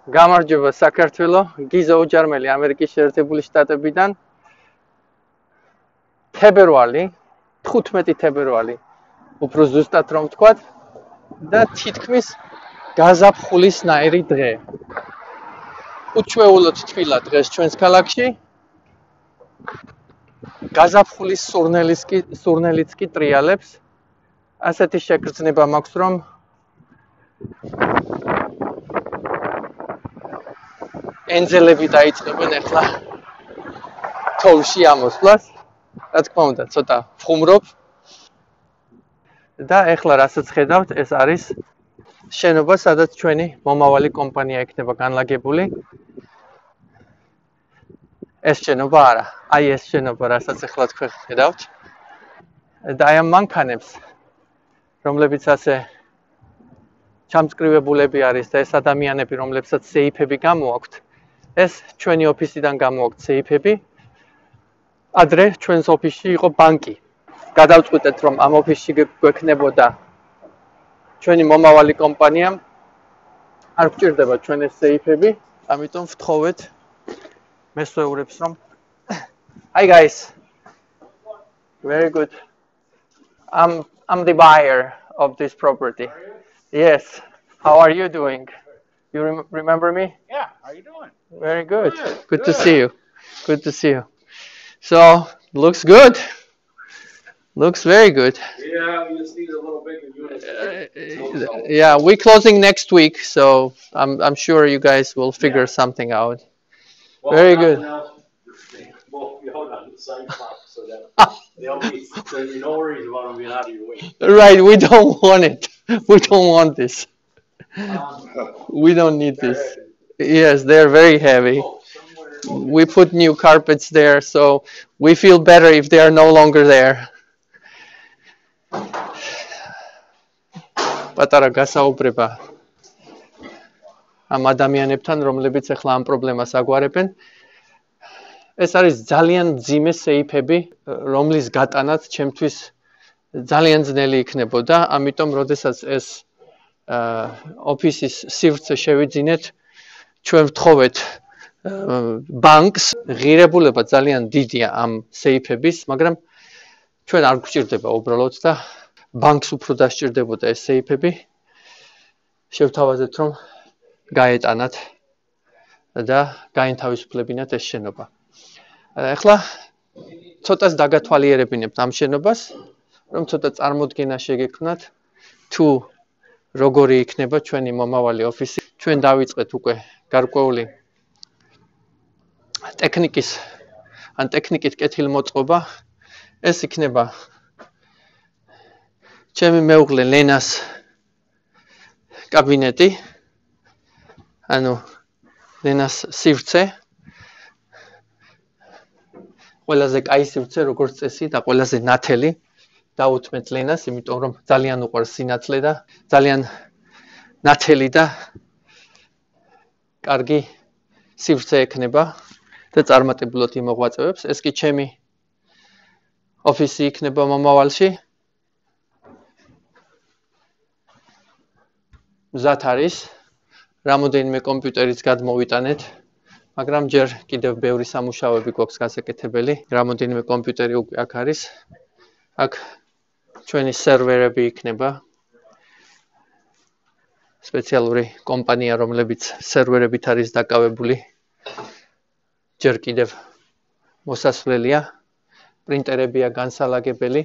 გამარჯობა საქართველო, გიზა უჯარმელი ამერიკის შეერთებული შტატებიდან. თებერვალი, 15 თებერვალი, უფრო ზუსტად რომ ვთქვათ, და თითქმის გაზაფხულისნაირი დღე. უჩვეულოდ თბილა დღეს ჩვენს ქალაქში. გაზაფხულის სურნელიც კი ტრიალებს. ასეთი შეგრძნება მაქვს, რომ ენძელები დაიწყებენ ახლა თოვლში ამოსვლას. რა თქმა უნდა, ცოტა ვხუმრობ. და ახლა რასაც ხედავთ, ეს არის შენობა, სადაც ჩვენი მომავალი კომპანია იქნება განლაგებული. ეს შენობა არა, აი ეს შენობა, რასაც ახლა თქვენ ხედავთ. და აი ამ მანქანებს, რომლებიც ასე ჩამწკრივებულები არის და ეს ადამიანები, რომლებსაც სეიფები გამოაქვთ, ეს ჩვენი ოფისიდან გამოაქვთ სეიფები. ადრე ჩვენს ოფისში იყო ბანკი. გადავწყვიტეთ, რომ ამ ოფისში გვექნებოდა ჩვენი მომავალი კომპანია. არ გვჭირდება ჩვენი სეიფები, ამიტომ ვთხოვეთ მესვეურებს, რომ Hi guys. Very good. I'm the buyer of this property. Yes. How are you doing? You remember me? Yeah, how are you doing? Very good. Good to see you. Good to see you. So, looks good. Looks very good. Yeah, we just need a little bigger unit. Yeah, we're closing next week, so I'm sure you guys will figure something out. Well, Very good. Well, you hold on to the side spot so that there'll be no worries about them being out of your way. Right, we don't want it. We don't want this. We don't need this. Yes, they're very heavy. We put new carpets there, so we feel better if they are no longer there. პატარა გასაუბრება ამ ადამიანებთან, რომლებიც ახლა ამ პრობლემას აგვარებენ. ეს არის ძალიან მძიმე სეიფები, რომლის გატანაც ჩემთვის ძალიან ძნელი იქნებოდა, ამიტომ როდესაც ეს ოფისის სივრცე შევიძინეთ, ჩვენ ვთხოვეთ ბანკს. ღირებულება ძალიან დიდია ამ სეიფების, მაგრამ ჩვენ არ გვჭირდება უბრალოდ და ბანკს უფრო დასჭირდებოდა ეს სეიფები. შევთავაზეთ, რომ გაეტანათ და გაინთავისუფლებინათ ეს შენობა. ახლა ცოტას დაგათვალიერებინებთ ამ შენობას, რომ ცოტა წარმოდგენა შეგექმნათ თუ როგორი იქნება ჩვენი მომავალი ოფისი. ჩვენ დავიწყეთ უკვე გარკვეული ტექნიკით კეთილმოწყობა. ეს იქნება ჩემი მეუღლე ლენას კაბინეტი, ანუ ლენას სივრცე. ყველაზე კაი სივრცე, როგორც წესი და ყველაზე ნათელი დაუთმეთ ლენას, იმიტომ რომ ძალიან უყვარს სინათლე და ძალიან ნათელი და კარგი სივრცე ექნება და წარმატებულად იმოღვაწევებს. ეს კი ჩემი ოფისი იქნება მომავალში. მზად არის, რამოდენიმე კომპიუტერიც გადმოვიტანეთ, მაგრამ ჯერ კიდევ ბევრი სამუშაოები გვაქვს გასაკეთებელი. რამოდენიმე კომპიუტერი უკვე აქ არის. აქ ჩვენი სერვერები იქნება. სპეციალური კომპანია, რომლებიც სერვერებით არის დაკავებული. ჯერ კიდევ მოსასვლელია. პრინტერებია განსალაგებელი.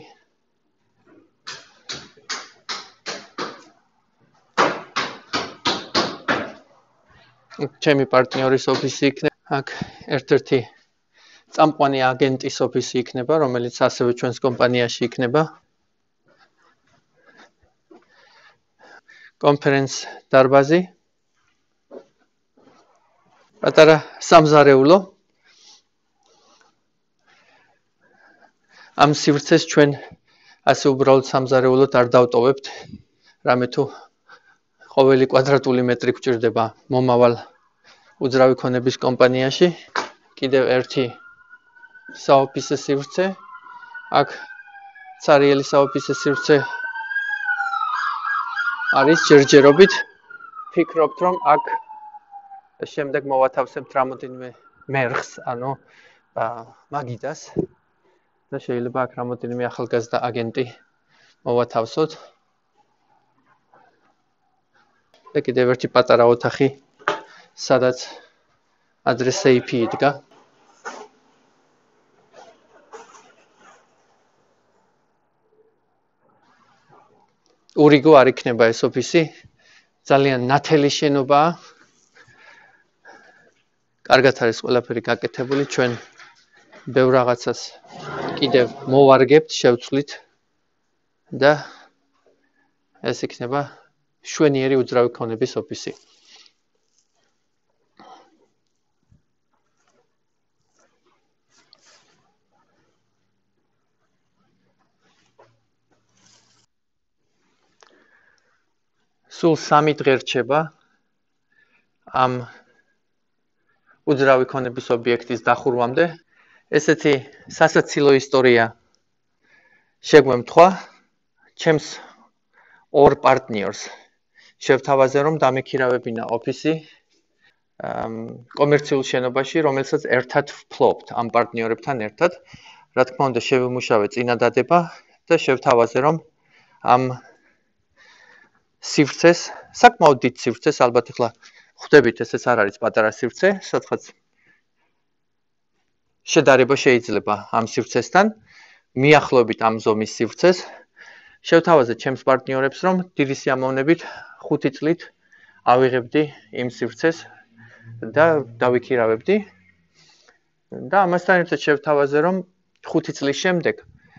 ჩემი პარტნიორის ოფისი იქნება. აქ ერთ-ერთი წამყვანი აგენტის ოფისი იქნება, რომელიც ასევე ჩვენს კომპანიაში იქნება. კონფერენს დარბაზი. პატარა სამზარეულო. ამ სივრცეს ჩვენ ასე უბრალოდ სამზარეულოდ არ დავტოვებთ. რამე თუ ყოველი კვადრატული მეტრი გვჭირდება მომავალ უძრავი ქონების კომპანიაში. კიდევ ერთი საოფისე სივრცე. აქ ცარიელი საოფისე სივრცე არის ჯერჯერობით. ფიქრობთ, რომ აქ შემდეგ მოვათავსებთ რამოდენიმე მერხს, ანუ მაგიდას და შეიძლება აქ რამოდენიმე ახალგაზრდა აგენტი მოვათავსოთ. და კიდევ ერთი პატარა ოთახი, სადაც ადრე სეიფი იდგა. ურიგო არ იქნება ეს ოფისი, ძალიან ნათელი შენობაა. კარგად არის ყველაფერი გაკეთებული, ჩვენ ბევრ რაღაცას კიდევ მოვარგებთ, შევცვლით და ეს იქნება შვენიერი უძრავი ქონების ოფისი. სულ 3 დღე რჩება ამ უძრავი ქონების ობიექტის დახურვამდე. ესეთი სასაცილო ისტორია შეგვემთხვა. ჩემს ორ პარტნიორს შევთავაზე, რომ დამექირავებინა ოფისი კომერციულ შენობაში, რომელსაც ერთად ვფლობთ ამ პარტნიორებთან ერთად. რა თქმა უნდა, შევიმუშავე წინადადება და შევთავაზე, რომ ამ სივრცეს, საკმაოდ დიდ სივრცეს, ალბათ ახლა ხვდებით, ესეც არ არის პატარა სივრცე, სადღაც შედარება შეიძლება ამ სივრცესთან, მიახლოებით ამ ზომის სივრცეს. შევთავაზე ჩემს პარტნიორებს, რომ დიდი სიამოვნებით 5 წლით ავიღებდი იმ სივრცეს და დავიქირავებდი. და ამასთან ერთად შევთავაზე, რომ 5 წლის შემდეგ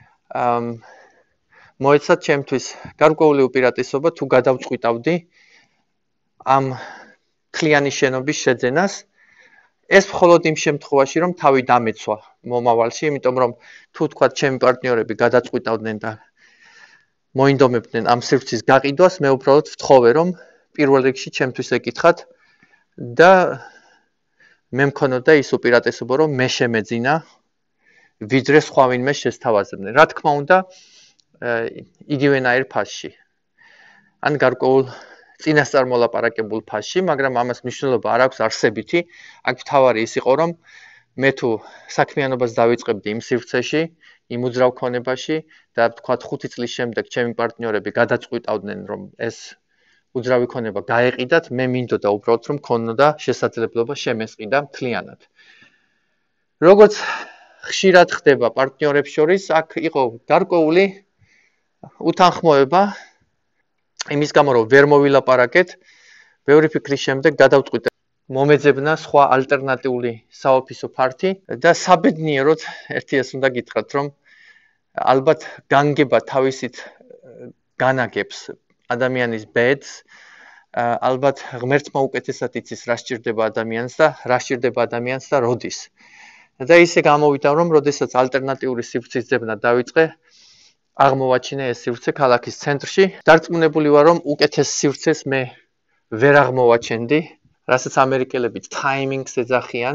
მოეცათ ჩემთვის გარკვეული უპირატესობა თუ გადავწყვიტავდი ამ მთლიანი შენობის შეძენას. ეს მხოლოდ იმ შემთხვევაში, რომ თავი დამეცვა მომავალში, იმიტომ რომ თუ თქვათ ჩემი პარტნიორები გადაწყვიტავდნენ და მოინდომებდნენ ამ სივრცის გაყიდვას, მე უბრალოდ ვთხოვე, რომ პირველ რიგში ჩემთვის ეკითხათ და მე მქონოდა ის უპირატესობა, რომ მე შემეძინა, ვიდრე სხვა ვინმე შესთავაზებდნენ. რა თქმა უნდა, იგივენაირ ფასში. ან გარკვეულ წინასწარ მოლაპარაკებულ ფასში, მაგრამ ამას მნიშვნელობა არ აქვს არსებითი. აქ თავარი ის იყო, რომ მე თუ საქმიანობას დავიწყებდი იმ სივრცეში, იმ უძრავ ქონებაში და თქვათ 5 წლის შემდეგ ჩემი პარტნიორები გადაწყვიტავდნენ, რომ ეს უძრავი ქონება გაეყიდათ, მე მინდოდა უბრალოდ რომ ქონოდა შესაძლებლობა შემესყიდა მთლიანად. როგორც ხშირად ხდება პარტნიორებს შორის, აქ იყო გარკვეული უთანხმოება იმის გამო, რომ ვერ მოვილაპარაკეთ, ბევრი ფიქრის შემდეგ გადავწყვიტე მომეძებნა სხვა ალტერნატიული საოფისო ფართი და საბედნიეროდ ერთიას უნდა გითხრათ, რომ ალბათ განგება თავისით განაგებს ადამიანის ბედს, ალბათ ღმერთმა უკეთესად იცის რა სჭირდება ადამიანს და რა სჭირდება ადამიანს და როდის. და ისე გამოვიდა, რომ როდესაც ალტერნატიული სივრცის ძებნა დავიწყე, აღმოვაჩინე ეს სივრცე ქალაქის ცენტრში. დარწმუნებული ვარ, რომ უკეთეს სივრცეს მე ვერ აღმოვაჩენდი, რასაც ამერიკელები timing-ს ეძახიან.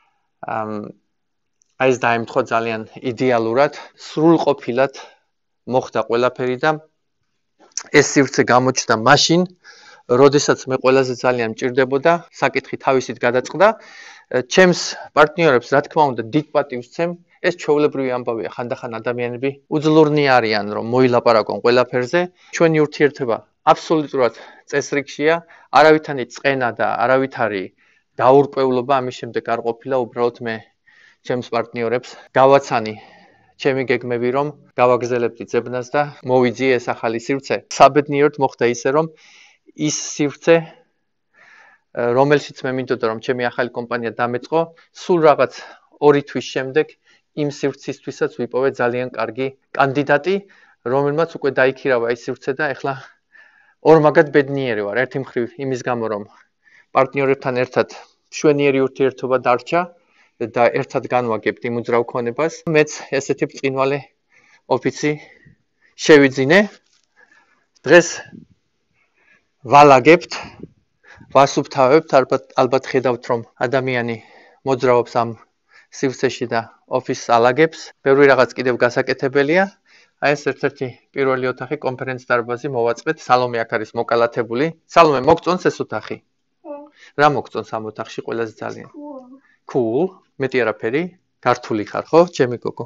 აი ეს დაემთხვა ძალიან იდეალურად, სრულყოფილად მოხდა ყველაფერი და ეს სივრცე გამოჩნდა მაშინ, როდესაც მე ყველაზე ძალიან მჭირდებოდა, საკითხი თავისით გადაწყდა. ჩემს პარტნიორებს, რა თქმა უნდა, დიდ პატივს ვცემ. ეს ჩვეულებრივი ამბავია, ხანდახან ადამიანები უძლურნი არიან, რომ მოილაპარაკონ ყველაფერზე. ჩვენი ურთიერთობა აბსოლუტურად წესრიგშია, არავითარი წყენა და არავითარი დაურკვევლობა ამის შემდეგ არ ყოფილა, უბრალოდ მე ჩემს პარტნიორებს გავაცანი ჩემი გეგმები, რომ გავაგზელებდი ძებნას და მოვიძიე ეს ახალი სივრცე. საბედნიეროდ მოხდა ისე, რომ ის სივრცე, რომელშიც მე მინდოდა, რომ ჩემი ახალი კომპანია დამეწყო, სულ რაღაც 2 თვის შემდეგ იმ სივრცისთვისაც ვიპოვე ძალიან კარგი კანდიდატი, რომელმაც უკვე დაიქირავა ის სივრცე და ეხლა ორმაგად ბედნიერი ვარ. ერთი მხრივ იმის გამო, რომ პარტნიორებთან ერთად შვენიერი ურთიერთობა დარჩა და ერთად განვაგებთ იმ უძრავ ქონებას. მეც ესეთი ბრწყინვალე ოფისი შევიძინე. დღეს ვალაგებთ, ვასუფთავებთ, ალბათ ხედავთ, რომ ადამიანი მოძრაობს ამ სივრცეში და ოფისს ალაგებს. ბევრი რაღაც კიდევ გასაკეთებელია. აი ეს ერთ-ერთი პირველი ოთახი კონფერენც დარბაზი მოვაწყეთ. სალომე აქ არის მოკალათებული. სალომე, მოგწონს ეს ოთახი? რა მოგწონს ამ ოთახში ყველაზე ძალიან? Cool. მეტი არაფერი. გართული ხარ, ხო, ჩემი გოგო?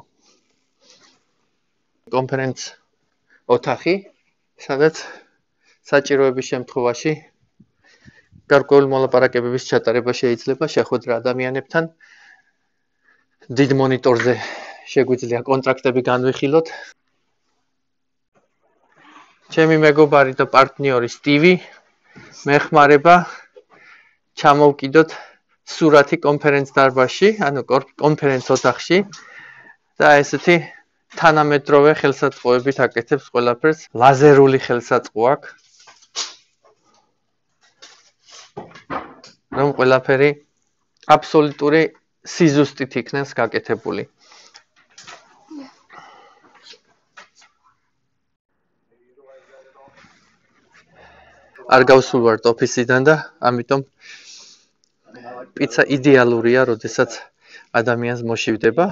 კონფერენც ოთახი, სადაც საჭიროების შემთხვევაში გარკვეული მოლაპარაკებების ჩატარება შეიძლება შეხვედრა ადამიანებთან. დიდ მონიტორზე შეგვიძლია კონტრაქტები განვიხილოთ. ჩემი მეგობარი და პარტნიორი სტივი მეხმარება ჩამოვკიდოთ სურათი კონფერენც დარბაზში, ანუ კონფერენც ოთახში და ესეთი თანამედროვე ხელსაწყოებით აკეთებს ყველაფერს. ლაზერული ხელსაწყო აქვს. რომ ყველაფერი აბსოლუტური სიზუსტით იქნას გაკეთებული. არ გავსულვართ ოფისიდან და ამიტომ პიცა იდეალურია, როდესაც ადამიანს მოშივდება.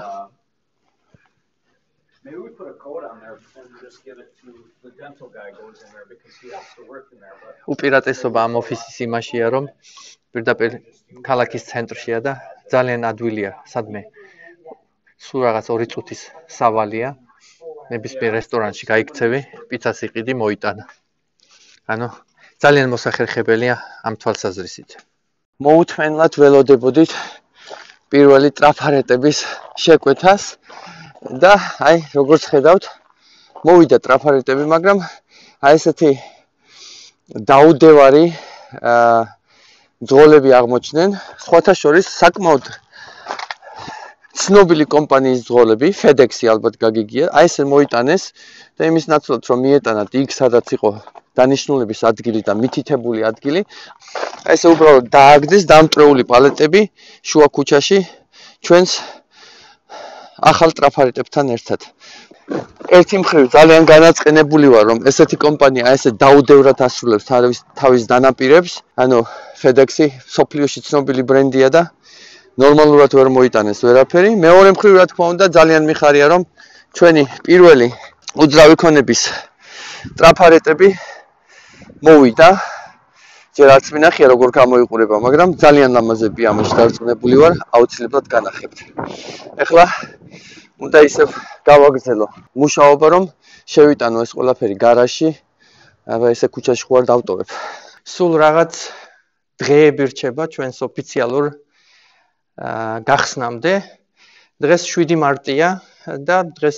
Maybe we put a code on there and just give it to the dental guy goes in there because he has to work in there. But უპირატესობა ამ ოფისის იმაშია, რომ პირდაპირ ქალაქის ცენტრშია და ძალიან ადვილია, სადმე სულ რაღაც 2 წუთის სავალია. ნებისმიერ რესტორანში გაიქცევი, პიცას იყიდი, მოიტანა. ანუ ძალიან მოსახერხებელია ამ თვალსაზრისით. მოუთმენლად ველოდებოდით პირველი ტრაფარეტების შეკვეთას და აი როგორც ხედავთ მოვიდა ტრაფარეტები, მაგრამ აი ესეთი დაუდევარი ძღოლები აღმოჩნდნენ. სხვათა შორის საკმაოდ ცნობილი კომპანიის ძღოლები, FedEx-ი ალბათ გაგიგია. აი ესე მოიტანეს და იმის ნაცვლად რომ მიეტანათ იქ სადაც იყო დანიშნულების ადგილი და მითითებული ადგილი. აი ესე უბრალოდ დააგდეს დამტრეული პალეტები შუა ქუჩაში ჩვენს ახალ ტრაფარეტებთან ერთად. ერთი მხრივ ძალიან განაწყენებული ვარ, რომ ესეთი კომპანია ესე დაუდევრად ასრულებს თავის დანაპირებს. ანუ FedEx-ი სოფლიოში ცნობილი ბრენდია და ნორმალურად ვერ მოიტანეს ვერაფერი. მეორე მხრივ რა თქმა უნდა ძალიან მიხარია, რომ ჩვენი პირველი უძრავი ქონების ტრაფარეტები მოვიდა. ჯერ არც მინახია როგორ გამოიყურება, მაგრამ ძალიან ლამაზებია, ამაში დარწმუნებული ვარ, აუცილებლად განახებთ. ეხლა უნდა ისევ გავაგრძელო მუშაობა, რომ შევიტანო ეს ყველაფერი გარაჟში. აბა ესე ქუჩაში ხوار დავტოვებ. სულ რაღაც დღეები რჩება ჩვენს ოფიციალურ გახსნამდე. დღეს 7 მარტია და დღეს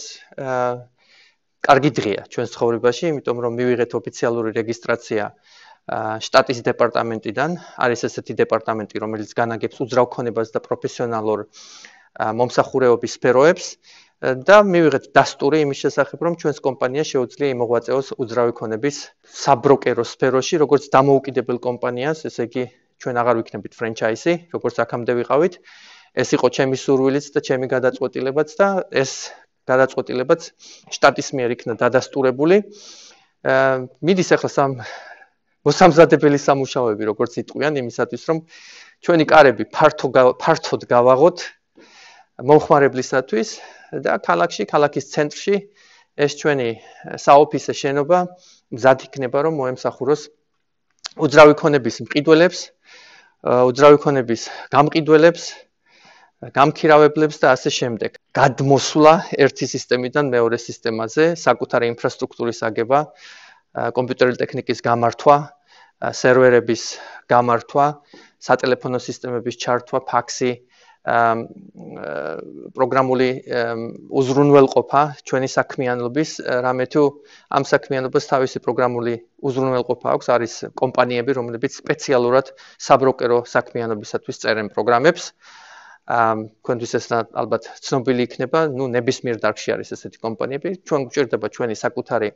კარგი დღეა ჩვენს ცხოვრებაში, იმიტომ რომ მივიღეთ ოფიციალური რეგისტრაცია შტატის დეპარტამენტიდან. არის ესეთი დეპარტამენტი, რომელიც განაგებს უძრავ ქონებას და პროფესიონალურ მომსახურეობის სფეროებს და მივიღეთ დასტური იმის შესახებ, რომ ჩვენს კომპანია შეუძლია იმოღვაწეოს უძრავი ქონების საბროკერო სფეროში, როგორც დამოუკიდებელ კომპანიას, ესე იგი ჩვენ აღარ ვიქნებით ფრენჩაიზი, როგორც აქამდე ვიყავით. ეს იყო ჩემი სურვილიც და ჩემი გადაწყვეტილებაც და ეს გადაწყვეტილებაც შტატის მიერ იქნა დადასტურებული. მიდის ახლა მოსამზადებელი სამუშაოები, როგორც იტყვიან, იმისათვის, რომ ჩვენი კარები ფართოდ გავაღოთ მომხმარებლისათვის და ქალაქის ცენტრში ეს ჩვენი საოფისე შენობა მზად იქნება, რომ მოემსახუროს უძრავი ქონების მყიდველებს, უძრავი ქონების გამყიდველებს, გამქირავებლებს და ასე შემდეგ. გადმოსვლა ერთი სისტემიდან მეორე სისტემაზე, საკუთარი ინფრასტრუქტურის აგება, კომპიუტერული ტექნიკის გამართვა, სერვერების გამართვა, სატელეფონო სისტემების ჩართვა, ფაქსი, პროგრამული უზრუნველყოფა ჩვენი საქმიანობის, რამე თუ ამ საქმიანობას თავისი პროგრამული უზრუნველყოფა აქვს, არის კომპანიები, რომლებიც სპეციალურად საბროკერო საქმიანობისათვის წერენ პროგრამებს. თქვენთვის ეს ალბათ ცნობილი იქნება, ნუ ნებისმიერ დარგში არის ესეთი კომპანიები. ჩვენ გვჭირდება ჩვენი საკუთარი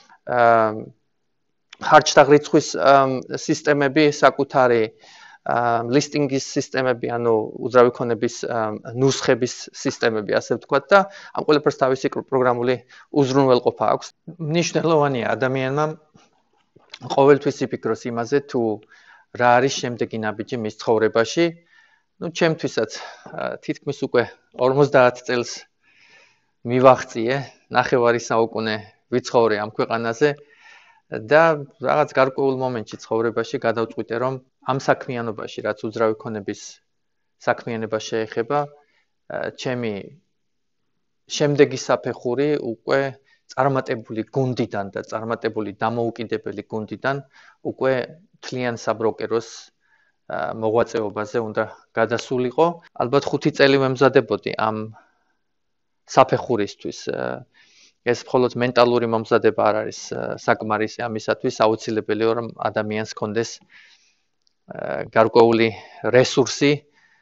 ხარჯთაღრიცხვის სისტემები, საკუთარი ლისტინგის სისტემები, ანუ უძრავი ქონების ნუსხების სისტემები, ასე ვთქვათ და ამ ყველაფერს თავისი პროგრამული უზრუნველყოფა აქვს. მნიშვნელოვანია ადამიანმა ყოველთვის იფიქროს იმაზე, თუ რა არის შემდეგი ნაბიჯი მის ცხოვრებაში. ნუ ჩემთვისაც თითქმის უკვე 50 წელს მივაღწიე, 9 საუკუნე ვიცხოვრე ამ ქვეყანაზე და რაღაც გარკვეულ მომენტში ცხოვრებაში გადავწყვიტე, რომ ამ საქმიანობაში, რაც უძრავი ქონების საქმიანებას შეეხება, ჩემი შემდეგი საფეხური უკვე წარმატებული გუნდიდან და წარმატებული დამოუკიდებელი გუნდიდან უკვე თლიან საბროკეროს მოღვაწეობაზე უნდა გადასულიყო. ალბათ 5 წელი ვემზადებოდი ამ საფეხურისთვის. ეს მხოლოდ მენტალური მომზადება არ არის საკმარისი ამისათვის, აუცილებელია რომ ადამიანს ჰქონდეს გარკვეული რესურსი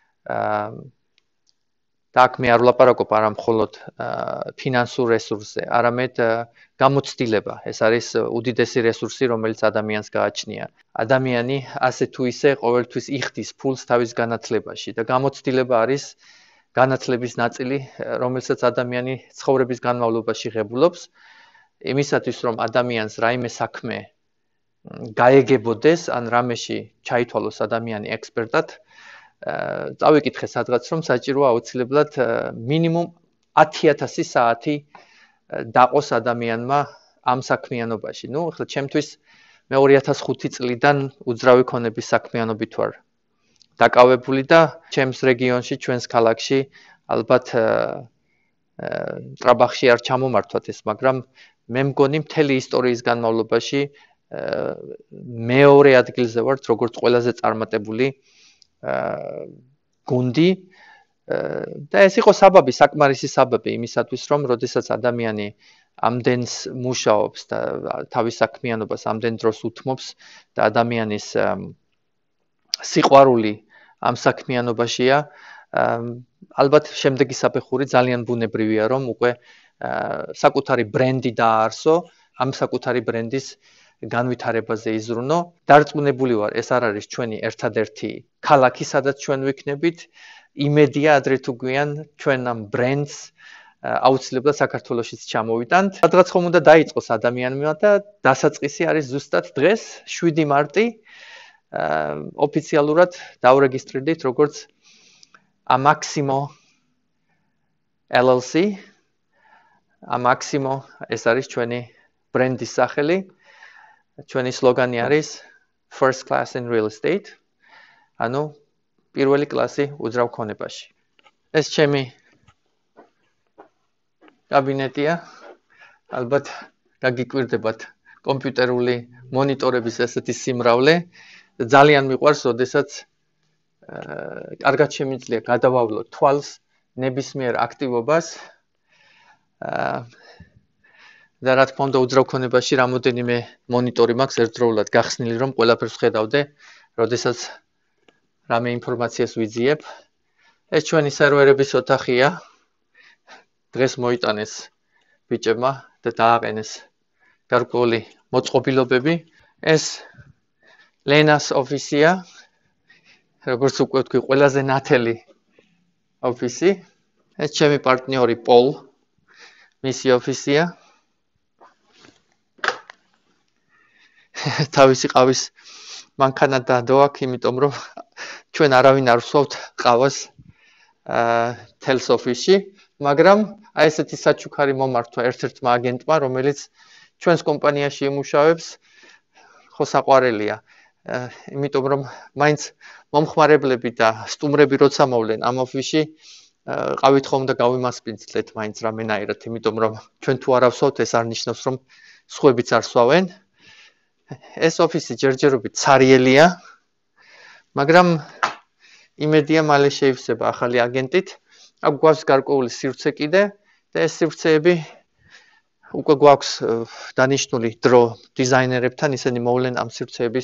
და აქ მე არ ვლაპარაკობ არა მხოლოდ ფინანსურ რესურსზე, არამედ გამოცდილება. ეს არის უდიდესი რესურსი, რომელიც ადამიანს გააჩნია. ადამიანი ასე თუ ისე ყოველთვის იხდის ფულს თავის განათლებაში და გამოცდილება არის განათლების ნაწილი, რომელსაც ადამიანი ცხოვრების განმავლობაში ღებულობს, იმისათვის რომ ადამიანს რაიმე საქმე გაეგებოდეს ან რამეში ჩაითვალოს ადამიანი ექსპერტად, წავიკითხე სადღაც რომ საჭიროა აუცილებლად მინიმუმ 10,000 საათი დაყოს ადამიანმა ამ საქმიანობაში. ნუ ახლა ჩემთვის მე 2005 წლიდან უძრავი ქონების საქმიანობით ვარ დაკავებული და ჩემს რეგიონში, ჩვენს ქალაქში ალბათ ტრაბახში არ ჩამომართვათ ეს, მაგრამ მე მგონი მთელი ისტორიის განმავლობაში მეორე ადგილზე ვართ, როგორც ყველაზე წარმატებული გუნდი და ეს იყო საბაბი, საკმარისი საბაბი იმისათვის, რომ როდესაც ადამიანი ამდენს მუშაობს და თავის საქმიანობას ამდენ დროს უთმობს და ადამიანის სიყვარული ამ საქმიანობაშია, ალბათ შემდეგი საფეხური ძალიან ბუნებრივია, რომ უკვე საკუთარი ბრენდი დააარსო, ამ საკუთარი ბრენდის განვითარებაზე იზრუნო. დარწმუნებული ვარ, ეს არ არის ჩვენი ერთადერთი ქალაქი, სადაც ჩვენ ვიქნებით. იმედია ადრე თუ გვიან ჩვენ ამ ბრენდს აუცილებლად საქართველოშიც ჩამოვიტანთ. სადღაც ხომ უნდა დაიწყოს ადამიანმა და დასაწყისი არის ზუსტად დღეს, 7 მარტი. ოფიციალურად დაურეგისტრირდით როგორც Amaximo LLC. Amaximo ეს არის ჩვენი ბრენდის სახელი. ჩვენი სლოგანი არის First Class in Real Estate. ანუ პირველი კლასი უძრავ ქონებაში. ეს ჩემი კაბინეტია. ალბათ გაგიკვირდებათ კომპიუტერული მონიტორების ესეთი სიმრავლე. ძალიან მიყვარს, როდესაც კარგად შემიძლია გადავავლო თვალს ნებისმიერ აქტივობას. და რა თქმა უნდა უძრავ ქონებაში რამოდენიმე მონიტორი მაქვს ერთდროულად გახსნილი, რომ ყველაფერს ხედავდე, როდესაც რამე ინფორმაციას ვიძიებ. ეს ჩვენი სერვერების ოთახია. დღეს მოიტანეს ბიჭებმა და დააყენეს გარკვეული მოწყობილობები. ეს ლენას ოფისია. როგორც უკვე ვთქვი, ყველაზე ნათელი ოფისი. ეს ჩემი პარტნიორი პოლ, მისი ოფისია. თავისი ყავის მანქანა დადო აქ, იმიტომ რომ ჩვენ არავინ არ ვსვავთ ყავას თელს ოფისში, მაგრამ აი ესეთი საჩუქარი მომართვა ერთ-ერთმა აგენტმა, რომელიც ჩვენს კომპანიაში იმუშავებს, ხო საყვარელია. იმიტომ რომ მაინც მომხმარებლები და სტუმრები როცა მოვლენ ამ ოფისში, ყავით ხომ და გავიმასპინძლეთ მაინც რამენაირად, იმიტომ რომ ჩვენ თუ არ ავსვავთ, ეს არ ნიშნავს რომ სხვაებიც არ სვავენ. ეს ოფისი ჯერჯერობით ცარიელია, მაგრამ იმედია მალე შეივსება ახალი აგენტით. აქ გვაქვს გარკვეული სივრცე კიდე და ეს სივრცეები უკვე გვაქვს დანიშნული დრო დიზაინერებთან, ისინი მოვლენ ამ სივრცეების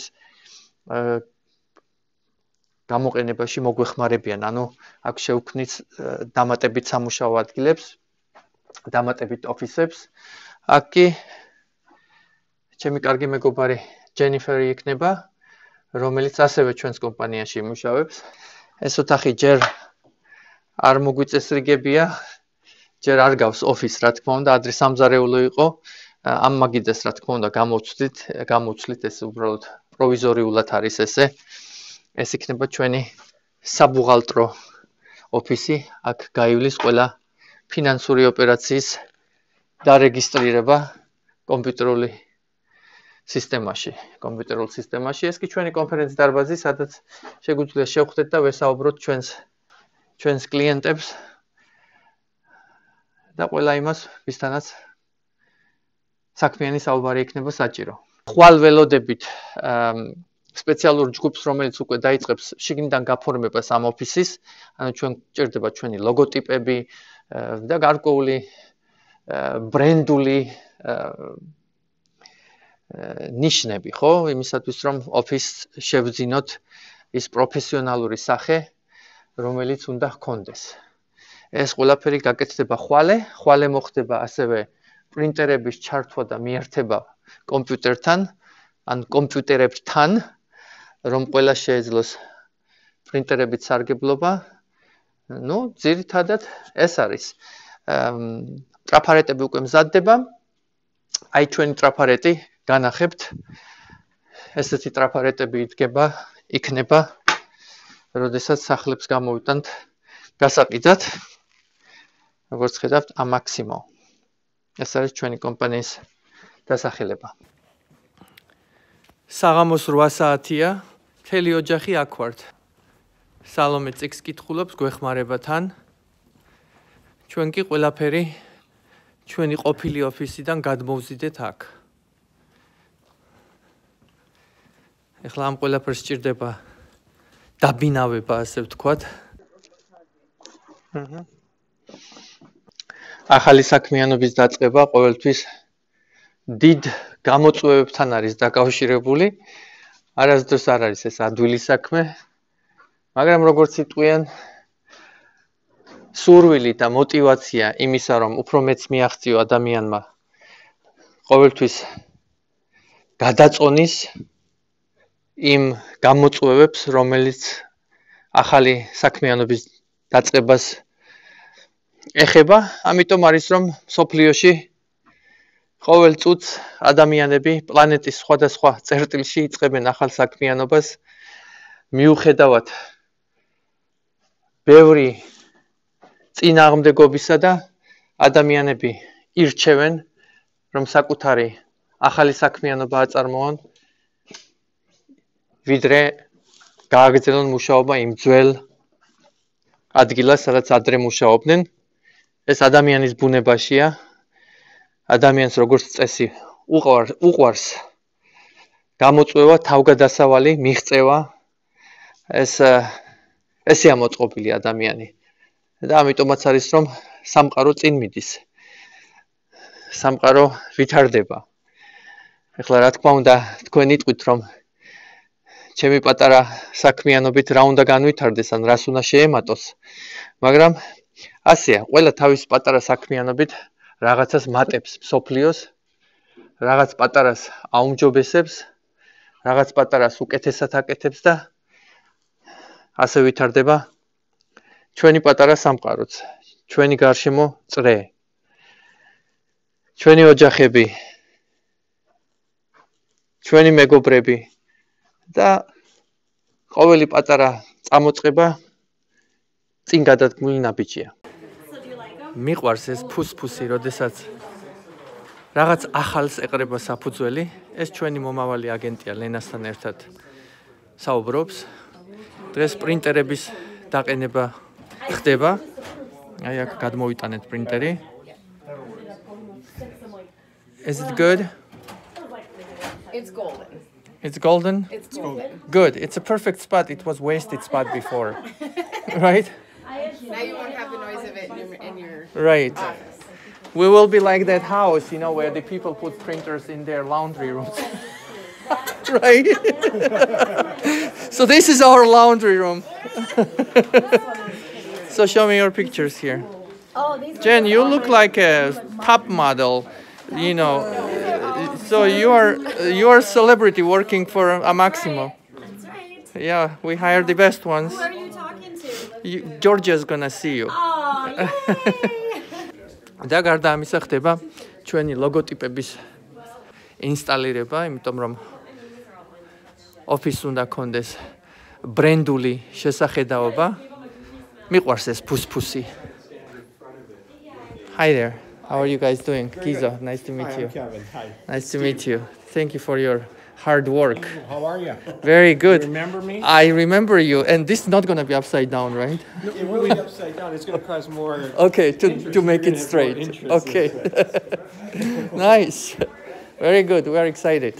გამოყენებაში მოგვეხმარებიან. ანუ აქ შევქმნით დამატებით სამუშაო ადგილებს, დამატებით ოფისებს. აქ კი ჩემი კარგი მეგობარი ჯენიფერი იქნება, რომელიც ასევე ჩვენს კომპანიაში იმუშავებს. ეს ოთახი ჯერ არ მოგვიწესრიგებია, ჯერ არ გავს ოფისს, რა თქმა უნდა, ადრე სამზარეულო იყო. ამ მაგიდეს, რა თქმა უნდა, გამოვცვლით, ეს უბრალოდ პროვიზორიულად არის ესე. ეს იქნება ჩვენი საბუღალტრო ოფისი. აქ გაივლის ყველა ფინანსური ოპერაციის დარეგისტრირება, კომპიუტერული სისტემაში, კომპიუტერულ სისტემაში. ეს კი ჩვენი კონფერენციის დარბაზი, სადაც შეგვიძლია შევხვდეთ და ვესაუბროთ ჩვენს კლიენტებს და ყველა იმას, ვისთანაც საქმიანი საუბარი იქნება საჭირო. ხვალ ველოდებით სპეციალურ ჯგუფს, რომელიც უკვე დაიწყებს შიგნიდან გაფორმებას ამ ოფისის, ანუ ჩვენ გვჭირდება ჩვენი ლოგოტიპები და გარკვეული ბრენდული ნიშნები, ხო, იმისათვის რომ ოფისს შევძინოთ ის პროფესიონალური სახე, რომელიც უნდა ჰქონდეს. ეს ყველაფერი გაკეთდება ხვალე მოხდება ასევე პრინტერების ჩართვა და მიერთება კომპიუტერთან, ან კომპიუტერებთან, რომ ყველა შეეძლოს პრინტერებით სარგებლობა. ნუ, ძირითადად ეს არის. ტრაფარეტები უკვე მზადდება. აი ჩვენი ტრაფარეტი განახებთ. ესეთი ტრაფარეტები იქნება, როდესაც სახლებს გამოვიტანთ გასაყიდად. როგორც ხედავთ, Amaximo. ეს არის ჩვენი კომპანიის დასახელება. საღამოს 8 საათია, მთელი ოჯახი აქ ვართ. სალომე წიგს კითხულობს, გვეხმარება თან. ჩვენ კი ყველაფერი ჩვენი ყოფილი ოფისიდან გადმოვზიდეთ აქ. ეხლა ამ ყველაფერს სჭირდება დაბინავება, ასე ვთქვათ. ახალი საქმიანობის დაწყება ყოველთვის დიდ გამოწვევებთან არის დაკავშირებული. არასდროს არ არის ეს ადვილი საქმე, მაგრამ როგორც იტყვიან, სურვილი და мотиваცია იმისა, რომ უფრო მეც მიაღწიო ადამიანმა ყოველთვის გადაწონის იმ გამოწვევებს, რომელიც ახალი საქმიანობის დაწყებას ეხება, ამიტომ არის რომ სოფლიოში ყოველ წუთს ადამიანები პლანეტის სხვადასხვა წერტილში იწყებენ ახალ საქმიანობას, მიუხედავად ბევრი წინააღმდეგობისა და ადამიანები ირჩევენ, რომ საკუთარი ახალი საქმიანობა აწარმოონ, ვიდრე გააგრძელონ მუშაობა იმ ძველ ადგილას, სადაც ადრე მუშაობდნენ. ეს ადამიანის ბუნებაშია. ადამიანს როგორც წესი უყვარს გამოწვევა, თავგადასავალი, მიღწევა. ესეა მოწყობილი ადამიანი. და ამიტომაც არის რომ სამყარო წინ მიდის. სამყარო ვითარდება. ეხლა რა თქმა უნდა, თქვენ იტყვით რომ ჩემი პატარა საქმიანობით რა უნდა განვითარდეს, ან რას უნდა შეემატოს, მაგრამ ასეა, ყველა თავის პატარა საქმიანობით რაღაცას მატებს მსოფლიოს, რაღაც პატარას აუმჯობესებს, რაღაც პატარას უკეთესად აკეთებს და ასე ვითარდება ჩვენი პატარა სამყაროც, ჩვენი გარშემო წრე, ჩვენი ოჯახები, ჩვენი მეგობრები და ყოველი პატარა წამოწყება წინ გადადგმული ნაბიჯია. მიყვარს ეს ფუსფუსი, როდესაც რაღაც ახალს ეყრება საფუძველი, ეს ჩვენი მომავალი აგენტია ლენასთან ერთად საუბრობს. დღეს პრინტერების დაყენება ხდება. აი აქ გადმოვიტანეთ პრინტერი. Is it good? It's golden. It's golden? It's golden. Good. It's a perfect spot. It was wasted spot before. Right? Now you won't have the noise of it in your Right. We will be like that house, where the people put printers in their laundry rooms. Right? So this is our laundry room. So show me your pictures here. Jen, you look like a top model, So you are a celebrity working for Amaximo. That's right. Yeah, we hire the best ones. Who are you talking to? Georgia's gonna see you. Oh, yay! და გარდა ამისა ხდება ჩვენი ლოგოტიპების ინსტალირება, იმიტომ რომ ოფისს უნდა კონდეს ბრენდული შესახედაობა. მიყვარს ეს ფუსფუსი. Hi there. How are you guys doing? Very Giza, good. nice to meet Hi, you. I'm Kevin. Hi. Nice to meet you. Thank you for your hard work. How are you? Very good. Remember me? I remember you, and this is not going to be upside down, right? No, it will be upside down. It's going to cause more. Okay, to interest. make You're it gonna have more straight. interest Okay. into it. Nice. Very good. We are excited.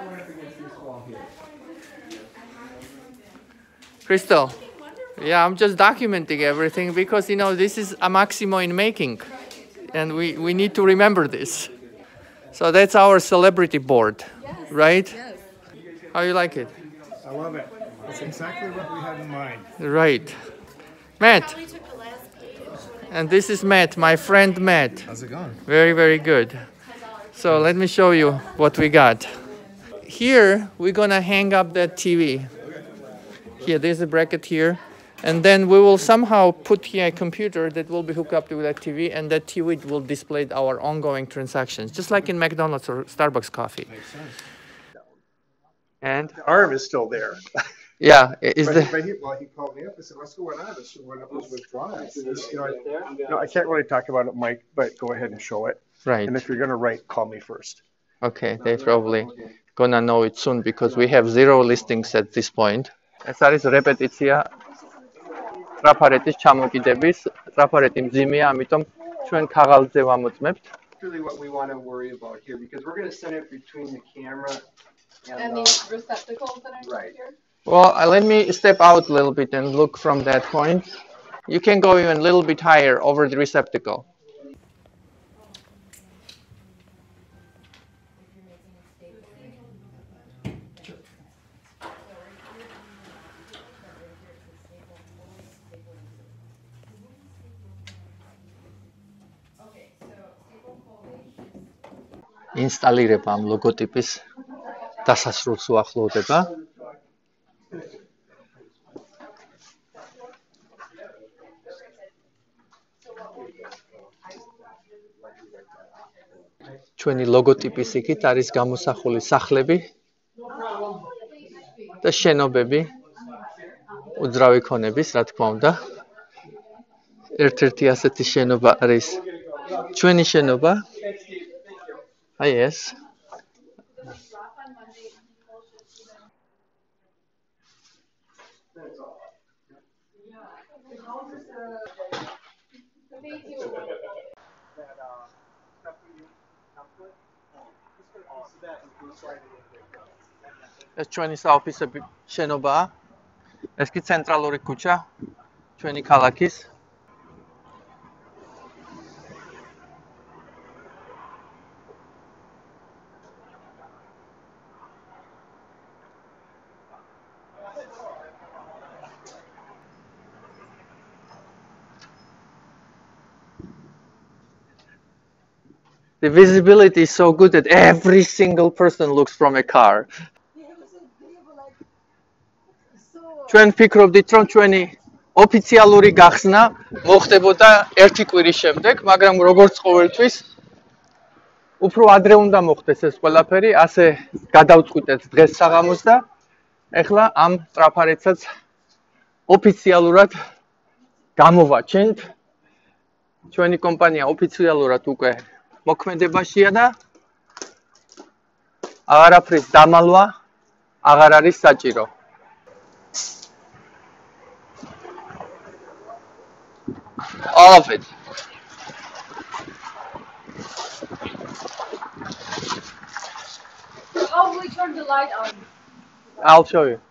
Crystal. Yeah, I'm just documenting everything because, you know, this is a Maximo in making. And we need to remember this. So that's our celebrity board, right? Yes. How you like it? I love it. That's exactly what we had in mind. Right. Matt. Probably took the last page. And this is Matt, my friend Matt. How's it going? Very, very good. So let me show you what we got. Here, we're gonna hang up that TV. Here, there's a bracket here. And then we will somehow put here a computer that will be hooked up to that TV, and that TV will display our ongoing transactions, just like in McDonald's or Starbucks coffee. Makes sense. And The arm is still there. yeah, is But, the but he called me up and said, "What's going on?" I said, "When it was withdrawn." I said, I can't really talk about it, Mike, but go ahead and show it. right? And if you're going to write, call me first." Okay, they probably gonna know it soon because we have 0 listings at this point. ეს არის რეპეტიცია ტრაფარეტის ჩამოკიდების. ტრაფარეტი მძიმეა, ამიტომ ჩვენ ქაღალდზე ვამოწმებთ. Really what we want to worry about here because we're going to set it between the camera And and these receptacles that are Right. here. Well, let me step out a little bit and look from that point. You can go even a little bit higher over the receptacle. ინსტალირება ამ ლოგოტიპის დასასრულს უახლოვდება. ჩვენი ლოგოტიპის იქით არის გამოსახული სახლები და შენობები უძრავი ქონების, რა თქმა უნდა. ერთ-ერთი ასეთი შენობა არის ჩვენი შენობა. აი ეს. ეს ჩვენი საოფისები შენობაა. ეს კი ცენტრალური ქუჩა ჩვენი ქალაქის. The visibility is so good that every single person looks from a car. ჩვენ ფიქრობდით, რომ ჩვენი ოფიციალური გახსნა მოხდებოდა 1 კვირის შემდეგ, მაგრამ როგორც ყოველთვის უფრო ადრე უნდა მოხდეს ეს ყველაფერი, ასე გადავწყვიტეთ დღეს საღამოს და ეხლა ამ ტრაფარეტსაც ოფიციალურად გამოვაჩენთ. ჩვენი კომპანია ოფიციალურად უკვე მოქმედებაშია და აღარაფრის დამალვა აღარ არის საჭირო. All of it. Oh, we turned the light on. I'll show you.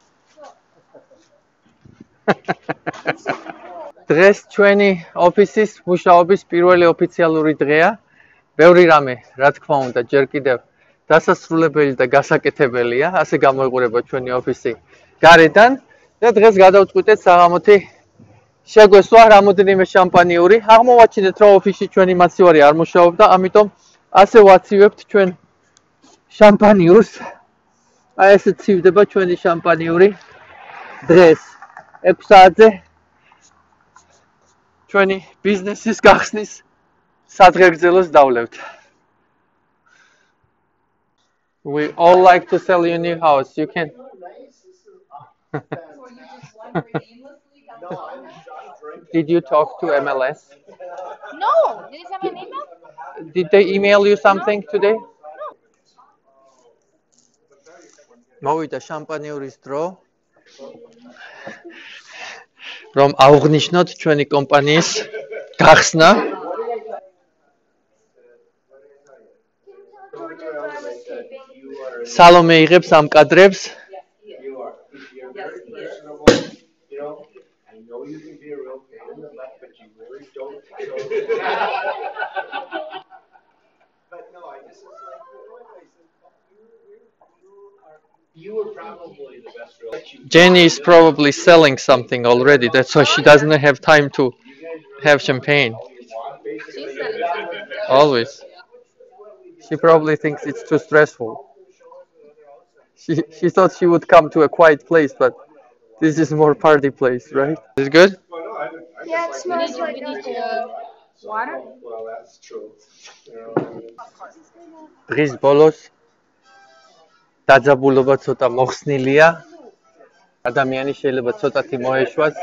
დღეს ჩვენი ოფისის მუშაობის პირველი ოფიციალური დღეა. ბევრი რამე, რა თქმა უნდა, ჯერ კიდევ დასასრულებელი და გასაკეთებელია, ასე გამოიყურება ჩვენი ოფისი გარედან და დღეს გადავწყვიტეთ საღამოთი შეგვესვა რამოდენიმე შამპანიური. აღმოვაჩინეთ, რომ ოფისში ჩვენი მაცივარი არ მუშაობდა, ამიტომ ასე ვაცივებთ ჩვენ შამპანიურს. აი ესე ცივდება ჩვენი შამპანიური დღეს 6 საათზე ჩვენი ბიზნესის გახსნის სადღეგრძელოს დავლევთ. We all like to sell you a new house. You can. Did you talk to MLS? No, did it say my name now? Did they email you something today? მოვიდა შამპანიურის დრო, რომ აღვნიშნოთ ჩვენი კომპანიის გახსნა. სალომე იღებს ამ კადრებს. You are. You're very personable. You know, I know you can be a real pain in the butt, but you really don't. But no, I just was like, you were probably the best real. Jenny is probably selling something already. That's why she doesn't have time to have champagne. Always. She probably thinks it's too stressful. She thought she would come to a quiet place, but this is more party place, right? Is it good? Yeah, it smells like water. Well, that's true. დღის ბოლოს დაძაბულობა ცოტა მოხსნილია. ადამიანი შეიძლება ცოტათი მოეშვას.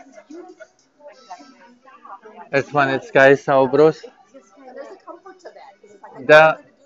ერთმანეთს გაესაუბროს. და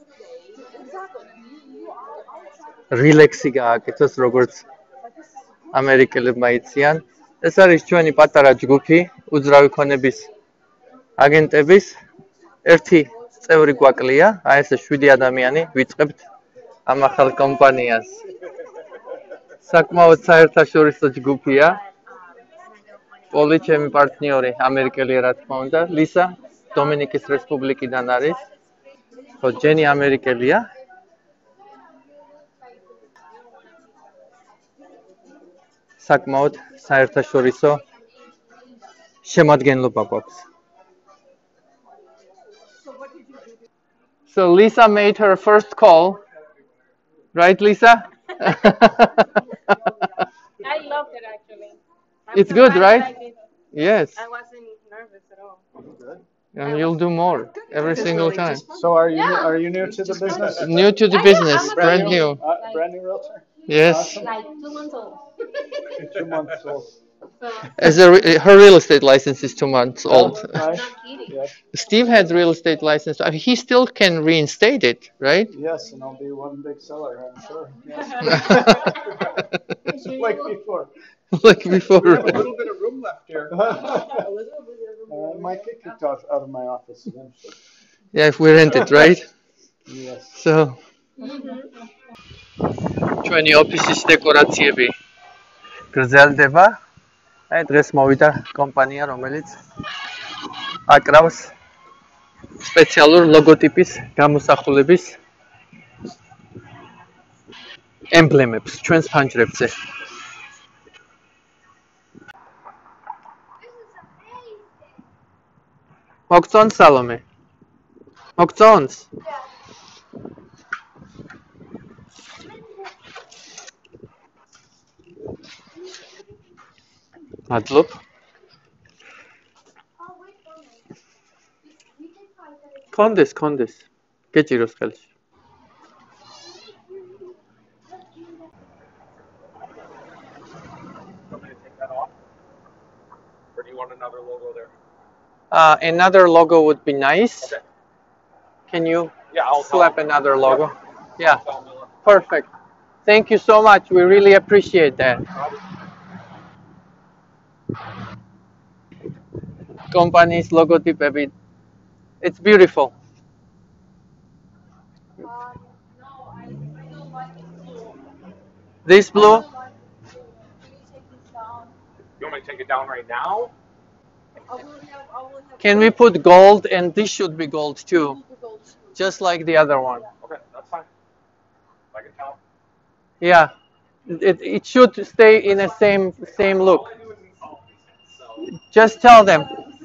რილექსი გააკეთოს, როგორც ამერიკელებმა იციან. ეს არის ჩვენი პატარა ჯგუფი, უძრავი ქონების აგენტების. ერთი წევრი გვაკლია, აი ესე 7 ადამიანი ვიწყებთ ამ ახალ კომპანიას. საკმაოდ საერთაშორისო ჯგუფია. პოლი ჩემი პარტნიორი, ამერიკელია რა თქმა უნდა, ლისა დომინიკის რესპუბლიკიდან არის. ხო, ჯენი ამერიკელია. საკმაოდ საერთაშორისო შემადგენლობა გვაქვს. So Lisa made her first call, right, Lisa? I loved it actually. It's good, right? Yes, I wasn't nervous at all. and you'll do more every single time. So are you new to the business? New to the business, brand new. Brand new realtor? Yes. Like 2 months old. 2 months old. Her real estate license is 2 months old. Right? Not kidding. Yes. Steve had real estate license. He still can reinstate it, right? Yes, and I'll be one big seller, I'm sure. Yes. Like before. Like before. We have a little bit of room left here. I might get kicked out of my office eventually. Yeah, if we rent it, right? Yes. So. ჩვენი ოფისის დეკორაციები გრძელდება. აი დღეს მოვიდა კომპანია, რომელიც აკრავს სპეციალურ ლოგოტიპის გამოსახულების ემბლემებს ჩვენს ფანჯრებზე. მოგწონს სალომე? მოგწონს? მადლობ. კონდეს. გეჭიროს ხელში. Or do you want another logo there? Another logo would be nice. Okay. Can you Yeah, I'll slap another logo? Yeah, perfect. Thank you so much. We really appreciate that. Company's logotype, it's beautiful. This blue? You want me to take it down right now? Can we put gold, and this should be gold too, just like the other one? Okay, that's fine. I can tell. Yeah, it should stay in the same look. Just tell them.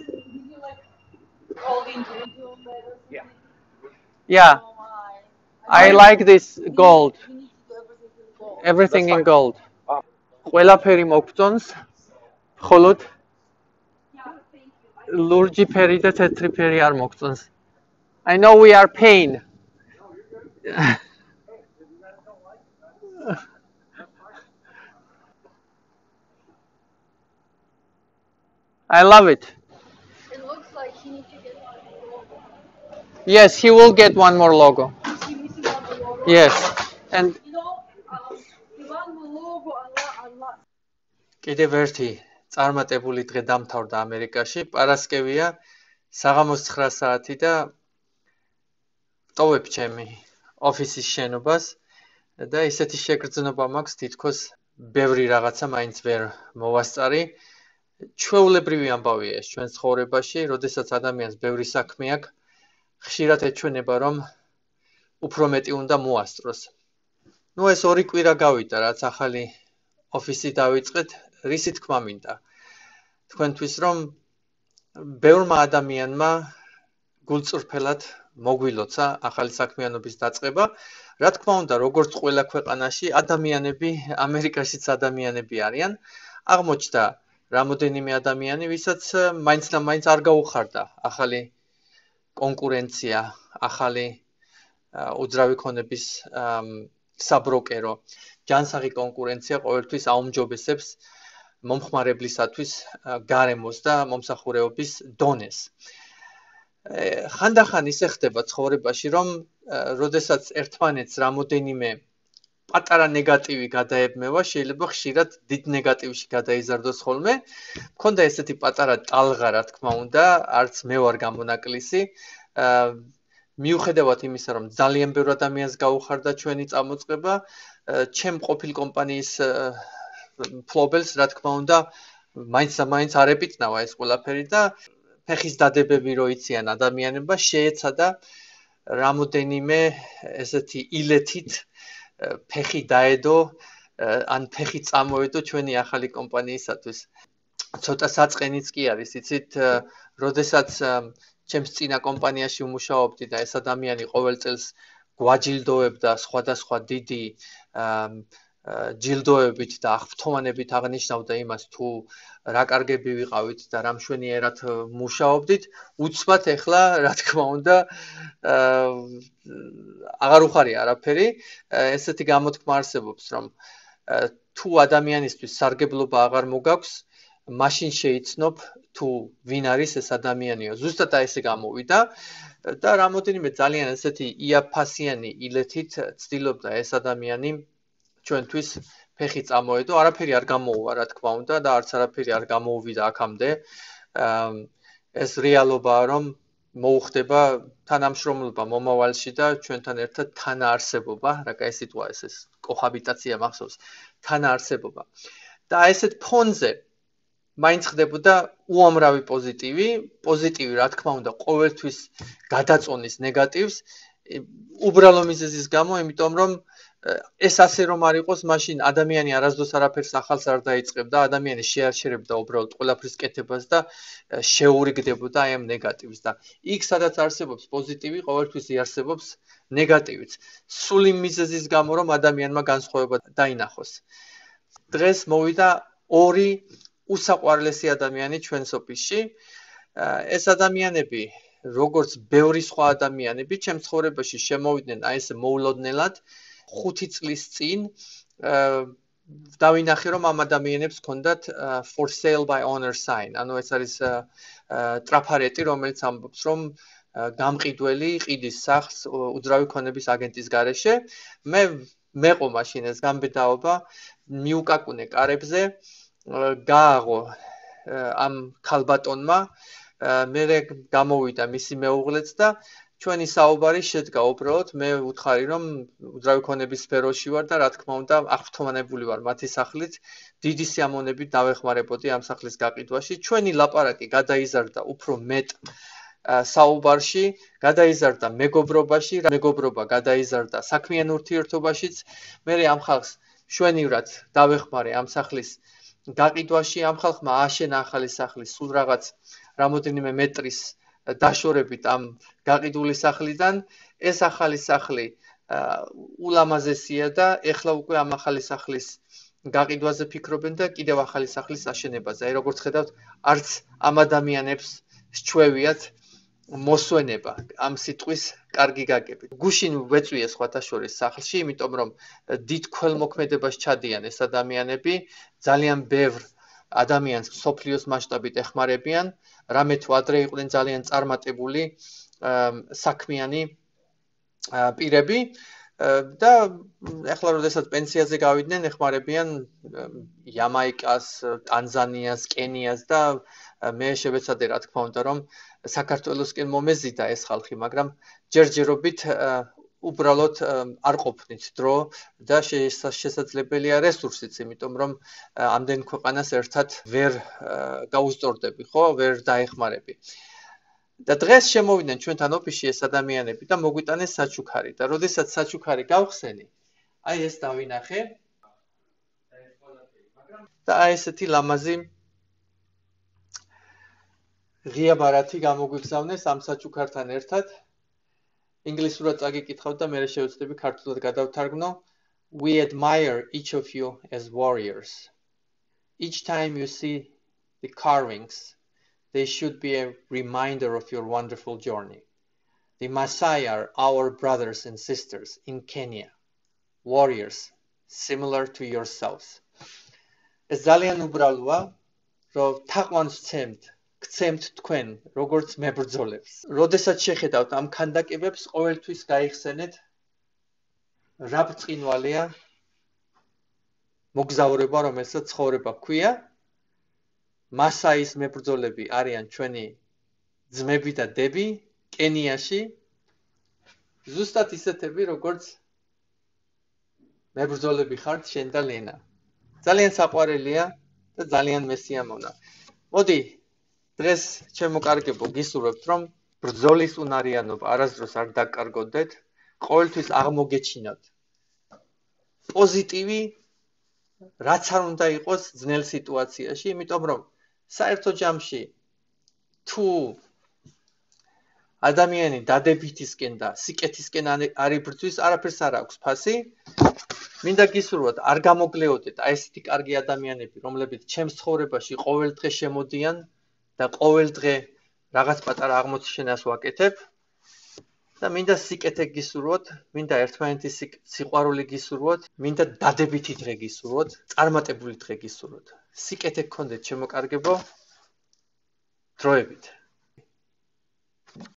Yeah. Yeah, I like this gold. Everything in gold. ყველაფერი მოგწონს, მხოლოდ ლურჯი ფერი და თეთრი ფერი არ მოგწონს. I know we are pain. I love it. It looks like he needs to get Yes, he will get one more logo. Yes, and კიდევ ერთი წარმატებული დღე დამთავრდა ამერიკაში. პარასკევია, საღამოს 9 საათი და ვტოვებ ჩემი ოფისის შენობას და ისეთი შეგრძნობა მაქვს, თითქოს ბევრი რაღაცა მაინც ვერ მოვასწარი. ჩვეულებრივი ამბავია ეს ჩვენ ცხოვრებაში, როდესაც ადამიანს ბევრი საქმე აქვს, ხშირად ეჩვენება, რომ უფრო მეტი უნდა მოასწროს. ნუ ეს 2 კვირა გავიდა, რაც ახალი ოფისი დავიწყეთ, რისი თქმა მინდა. თქვენთვის რომ ბევრმა ადამიანმა გულწრფელად მოგვილოცა ახალი საქმიანობის დაწყება. რა თქმა უნდა, როგორც ყველა ქვეყანაში, ადამიანები, ამერიკაშიც ადამიანები არიან. აღმოჩნდა რამოდენიმე ადამიანი, ვისაც მაინც და მაინც არ გაუხარდა ახალი კონკურენცია, ახალი უძრავი ქონების საბროკერო. ჯანსაღი კონკურენცია ყოველთვის აუმჯობესებს მომხმარებლისათვის გარემოს და მომსახურეობის დონეს. ხანდახან ისე ხდება ცხოვრებაში, რომ როდესაც ერთმანეთს რამოდენიმე პატარა ნეგატივი გადაებმევა, შეიძლება ხშირად დიდ ნეგატივში გადაიზარდოს ხოლმე. მქონდა ესეთი პატარა ტალღა, რა თქმა უნდა, არც მე ვარ გამონაკლისი. მიუხედავად იმისა, რომ ძალიან ბევრ ადამიანს გაუხარდა ჩვენი წამოწყება, ჩემ ყოფილ კომპანიის ფლობელს, რა თქმა უნდა, მაინც და მაინც არ ეპიტნავა ეს ყველაფერი და ფეხის დადებები რო იციან ადამიანებმა, შეეცადა რამოდენიმე ესეთი ილეთით ფეხი დაედო ან ფეხი წამოედო ჩვენი ახალი კომპანიისათვის. ცოტა საწყენიც კი არის, იცით, როდესაც ჩემს წინა კომპანიაში ვმუშაობდი და ეს ადამიანი ყოველ წელს გვაჯილდოებდა სხვადასხვა დიდი ჯილდოებით და აღფრთოვანებით აღნიშნავდა იმას, თუ რა კარგები ვიყავით და რა მშვენიერად მუშაობდით, უცბად ეხლა, რა თქმა უნდა, აღარ უხარია არაფერი. ესეთი გამოთქმა არსებობს, რომ თუ ადამიანისთვის სარგებლობა აღარ მოგაქვს, მაშინ შეიცნობ თუ ვინ არის ეს ადამიანიო. ზუსტად ესე გამოვიდა და რამოდენიმე ძალიან ესეთი იაფასიანი ილეთით ცდილობდა ეს ადამიანი ჩვენთვის ფეხი წამოედო. არაფერი არ გამოუვა, რა თქმა უნდა, და არც არაფერი არ გამოუვიდა აქამდე. ეს რეალობაა, რომ მოუხდება თანამშრომლობა მომავალში და ჩვენთან ერთად თანაარსებობა, რა კაი სიტყვა ეს კოჰაბიტაცია მახსოვს, თანაარსებობა. და ესეთ ფონზე მაინც ხდებოდა უამრავი პოზიტივი, რა თქმა უნდა, ყოველთვის გადაწონის ნეგატივს, უბრალო მიზეზის გამო, იმიტომ რომ ეს ასე რომ არ იყოს, მაშინ ადამიანი არასდროს არაფერს ახალს არ დაიწყებდა, ადამიანი შეარჩერებდა უბრალოდ ყველაფრის კეთებას და შეურიგდებოდა აი ამ ნეგატივს და იქ სადაც არსებობს პოზიტივი, ყოველთვის იარსებობს ნეგატივიც. სულ იმ მიზეზის გამო, რომ ადამიანმა განსხვავება დაინახოს. დღეს მოვიდა 2 უსაყვარლესი ადამიანი ჩვენს ოფისში. ეს ადამიანები, როგორც ბევრი სხვა ადამიანები, ჩემს ცხოვრებაში შემოვიდნენ აი ეს მოულოდნელად 5 წლის წინ. დავინახე, რომ ამ ადამიანებს ჰქონდათ for sale by owner sign. ანუ ეს არის ტრაფარეტი, რომელიც ამბობს, რომ გამყიდველი ყიდის სახს უძრავი ქონების აგენტის გარეშე. მე მეყო მაშინ ეს გამბედაობა, მიუკაკუნე კარებზე, გააღო ამ ქალბატონმა, მე გამოვიდა მისი მეუღლეც და ჩვენი საუბარი შედგა უბრალოდ მე ვუთხარი რომ უძრავი ქონების სფეროში ვარ და რა თქმა უნდა აღფრთოვანებული ვარ მათი სახლით დიდი სიამოვნებით დავეხმარებოდი ამ სახლის გაყიდვაში ჩვენი ლაპარაკი გადაიზარდა უფრო მეტ საუბარში გადაიზარდა მეგობრობაში მეგობრობა გადაიზარდა საქმიან ურთიერთობაშიც მე ამ ხალხს შვენივრად დავეხმარე ამ სახლის გაყიდვაში ამ ხალხმა ააშენა ახალი სახლი სულ რაღაც რამოდენიმე მეტრის დაშორებით ამ გაყიდული სახლიდან ეს ახალი სახლი ულამაზესია და ეხლა უკვე ამ ახალი სახლის გაყიდვაზე ფიქრობენ და კიდევ ახალი სახლის აშენებაზე. აი როგორც ხედავთ, არც ამ ადამიანებს სჩვევიათ მოსვენება ამ სიტყვის კარგი გაგებით. გუშინ ვეწვიე სხვათა შორის სახლში, იმიტომ რომ დიდ ქველმოქმედებას ჩადიან ეს ადამიანები, ძალიან ბევრ ადამიანს სოფლიოს მასშტაბით ეხმარებიან, რამე თუ ადრე იყვნენ ძალიან წარმატებული საქმიანი პირები და ეხლა როდესაც პენსიაზე გავიდნენ, ეხმარებიან იამაიკას, ტანზანიას, კენიას და მე შევეცადე რა თქმა უნდა, რომ საქართველოსკენ მომეზიდა ეს ხალხი, მაგრამ ჯერჯერობით უბრალოდ არ ყოფნით დრო და შესაძლებელია რესურსიც, იმიტომ რომ ამდენ ქვეყანას ერთად ვერ გაუსწორდები, ხო, ვერ დაეხმარები. და დღეს შემოვიდნენ ჩვენთან ოფისში ეს ადამიანები და მოგვიტანეს საჩუქარი და როდესაც საჩუქარი გავხსენი, აი ეს დავინახე და აი ესეთი ლამაზი ღია ბარათი გამოგვიგზავნეს ამ საჩუქართან ერთად. ინგლისურად წაგიკითხავ და მე შევეცდები ქართულად გადავთარგმნო. We admire each of you as warriors. Each time you see the carvings, they should be a reminder of your wonderful journey. The Maasai are our brothers and sisters in Kenya, warriors similar to yourselves. ეს ძალიან უბრალოა, რომ თაყვანს გცემთ თქვენ, როგორც მებრძოლებს. როდესაც შეხედავთ ამ ქანდაკებებს, ყოველთვის გაიხსენეთ რა ბრწყინვალეა მოგზაურობა, რომელსაც ცხოვრება ჰქვია. მასაის მებრძოლები არიან ჩვენი ძმები და დები კენიაში, ზუსტად ისეთები, როგორც მებრძოლები ხართ შენ და ლენა. ძალიან საყვარელია და ძალიან მესიამოვნა. მოდი, დღეს ჩემო კარგებო, გისურვებთ, რომ ბრძოლის უნარიანობა არასდროს არ დაკარგოდეთ, ყოველთვის აღმოგეჩინოთ პოზიტივი, რაც არ უნდა იყოს ძნელ სიტუაციაში, იმიტომ რომ საერთო ჯამში თუ ადამიანი დადებითისკენ და სიკეთისკენ არ იბრძვის, არაფერს არ აქვს ფასი. მინდა გისურვოთ, არ გამოგლეოდეთ აი ესეთი კარგი ადამიანები, რომლებიც ჩემს ცხოვრებაში ყოველ დღე შემოდიან და ყოველ დღე რაღაც პატარა აღმოჩენას ვაკეთებ. და მინდა სიკეთე გისურვოთ, მინდა ერთმანეთის სიყვარული გისურვოთ, მინდა დადებითი დღე გისურვოთ, წარმატებული დღე გისურვოთ. სიკეთე გქონდეთ ჩემო კარგებო, დროებით.